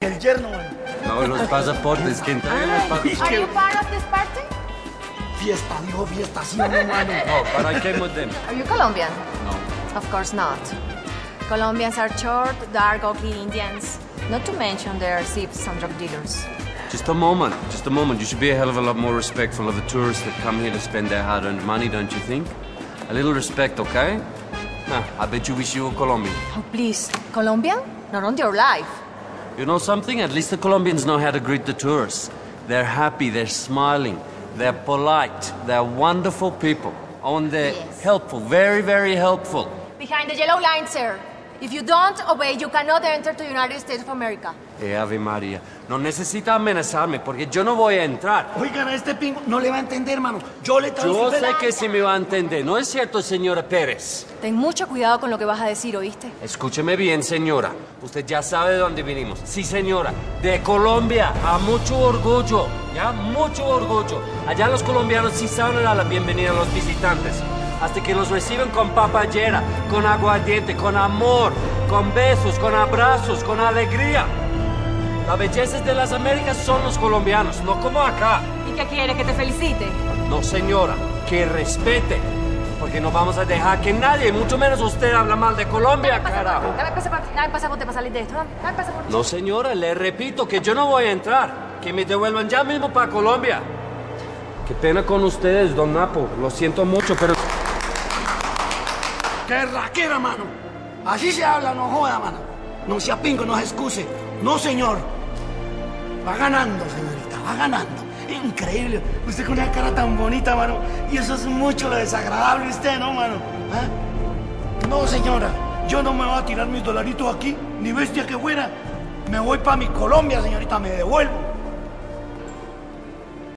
El yerno, mano. No, los pasaportes, que entreguen los pasaportes. Are you part of this party? Fiesta, dijo fiesta, sí o no, mano. No, but I came with them. Are you Colombian? No. Of course not. Colombians are short, dark, ugly Indians. Not to mention they are thieves and drug dealers. Just a moment, just a moment. You should be a hell of a lot more respectful of the tourists that come here to spend their hard-earned money, don't you think? A little respect, okay? I bet you wish you were Colombian. Oh, please. Colombian? Not on your life. You know something? At least the Colombians know how to greet the tourists. They're happy, they're smiling, they're polite, they're wonderful people. Oh, and they're helpful, very, very helpful. Behind the yellow line, sir. If you don't obey, you cannot enter to the United States of America. Ave María, no necesita amenazarme porque yo no voy a entrar. Oigan, a este pingo no le va a entender, mano. Yo le Yo transfiero. sé que sí me va a entender, ¿no es cierto, señora Pérez? Ten mucho cuidado con lo que vas a decir, ¿oíste? Escúcheme bien, señora. Usted ya sabe de dónde vinimos. Sí, señora. De Colombia. A mucho orgullo. ¿Ya? Mucho orgullo. Allá los colombianos sí saben dar la bienvenida a los visitantes. Hasta que los reciben con papayera, con aguardiente, con amor, con besos, con abrazos, con alegría. Las bellezas de las Américas son los colombianos, no como acá. ¿Y qué quiere? ¿Que te felicite? No, señora, que respete. Porque no vamos a dejar que nadie, mucho menos usted, habla mal de Colombia, carajo. Dame el pasaporte para salir de esto. Dame el pasaporte. No, señora, le repito que yo no voy a entrar. Que me devuelvan ya mismo para Colombia. Qué pena con ustedes, don Napo. Lo siento mucho, pero... ¡Qué raquera, mano! Así se habla, no joda, mano. No sea pingo, no se excuse. No, señor. Va ganando, señorita, va ganando. Increíble. Usted con una cara tan bonita, mano. Y eso es mucho lo desagradable usted, ¿no, mano? ¿Ah? No, señora. Yo no me voy a tirar mis dolaritos aquí, ni bestia que fuera. Me voy para mi Colombia, señorita, me devuelvo.